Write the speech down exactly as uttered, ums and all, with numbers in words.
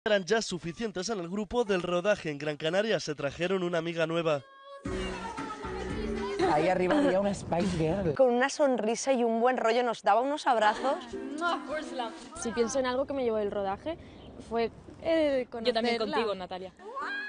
Eran ya suficientes en el grupo del rodaje en Gran Canaria, se trajeron una amiga nueva. Ahí arriba había una Spice Girl. Con una sonrisa y un buen rollo nos daba unos abrazos. Si pienso en algo que me llevó del rodaje, fue eh, conocerla. Yo también contigo, Natalia.